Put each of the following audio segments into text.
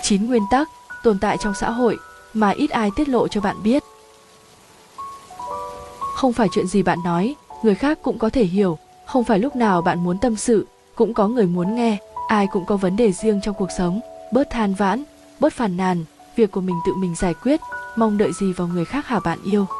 9 nguyên tắc tồn tại trong xã hội mà ít ai tiết lộ cho bạn biết. Không phải chuyện gì bạn nói, người khác cũng có thể hiểu. Không phải lúc nào bạn muốn tâm sự, cũng có người muốn nghe. Ai cũng có vấn đề riêng trong cuộc sống. Bớt than vãn, bớt phàn nàn, việc của mình tự mình giải quyết, mong đợi gì vào người khác hả bạn yêu.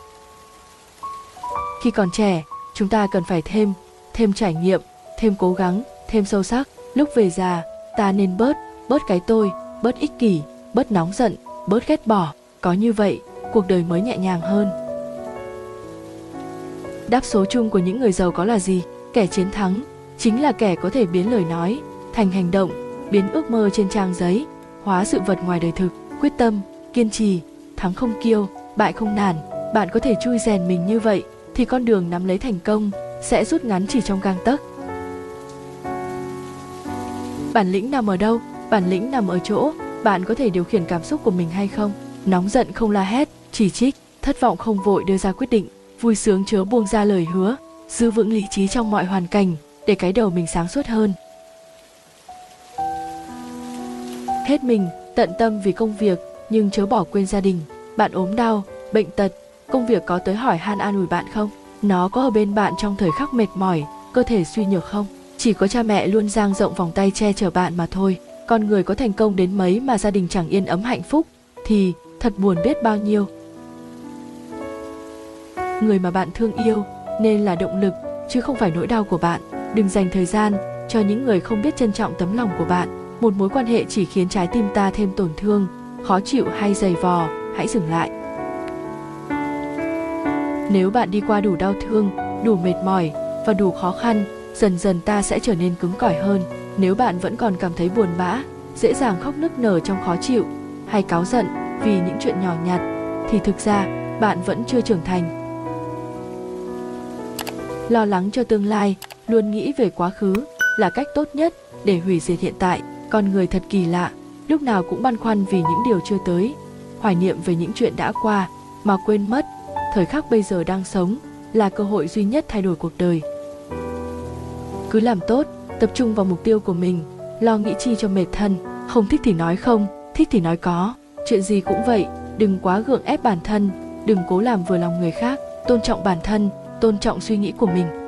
Khi còn trẻ, chúng ta cần phải thêm trải nghiệm, thêm cố gắng, thêm sâu sắc. Lúc về già, ta nên bớt cái tôi, bớt ích kỷ, bớt nóng giận, bớt ghét bỏ. Có như vậy, cuộc đời mới nhẹ nhàng hơn. Đáp số chung của những người giàu có là gì? Kẻ chiến thắng chính là kẻ có thể biến lời nói thành hành động, biến ước mơ trên trang giấy hóa sự vật ngoài đời thực. Quyết tâm, kiên trì, thắng không kiêu, bại không nản. Bạn có thể chui rèn mình như vậy thì con đường nắm lấy thành công sẽ rút ngắn chỉ trong gang tấc. Bản lĩnh nằm ở đâu? Bản lĩnh nằm ở chỗ bạn có thể điều khiển cảm xúc của mình hay không. Nóng giận không la hét, chỉ trích, thất vọng không vội đưa ra quyết định, vui sướng chớ buông ra lời hứa, giữ vững lý trí trong mọi hoàn cảnh để cái đầu mình sáng suốt hơn. Hết mình, tận tâm vì công việc nhưng chớ bỏ quên gia đình. Bạn ốm đau, bệnh tật, công việc có tới hỏi han an ủi bạn không? Nó có ở bên bạn trong thời khắc mệt mỏi, cơ thể suy nhược không? Chỉ có cha mẹ luôn dang rộng vòng tay che chở bạn mà thôi. Con người có thành công đến mấy mà gia đình chẳng yên ấm hạnh phúc thì thật buồn biết bao nhiêu. Người mà bạn thương yêu nên là động lực chứ không phải nỗi đau của bạn. Đừng dành thời gian cho những người không biết trân trọng tấm lòng của bạn. Một mối quan hệ chỉ khiến trái tim ta thêm tổn thương, khó chịu hay dày vò, hãy dừng lại. Nếu bạn đi qua đủ đau thương, đủ mệt mỏi và đủ khó khăn, dần dần ta sẽ trở nên cứng cỏi hơn. Nếu bạn vẫn còn cảm thấy buồn bã, dễ dàng khóc nức nở trong khó chịu hay cáu giận vì những chuyện nhỏ nhặt thì thực ra bạn vẫn chưa trưởng thành. Lo lắng cho tương lai, luôn nghĩ về quá khứ là cách tốt nhất để hủy diệt hiện tại. Con người thật kỳ lạ, lúc nào cũng băn khoăn vì những điều chưa tới, hoài niệm về những chuyện đã qua mà quên mất thời khắc bây giờ đang sống là cơ hội duy nhất thay đổi cuộc đời. Cứ làm tốt, tập trung vào mục tiêu của mình, lo nghĩ chi cho mệt thân. Không thích thì nói không, thích thì nói có. Chuyện gì cũng vậy, đừng quá gượng ép bản thân, đừng cố làm vừa lòng người khác. Tôn trọng bản thân, tôn trọng suy nghĩ của mình.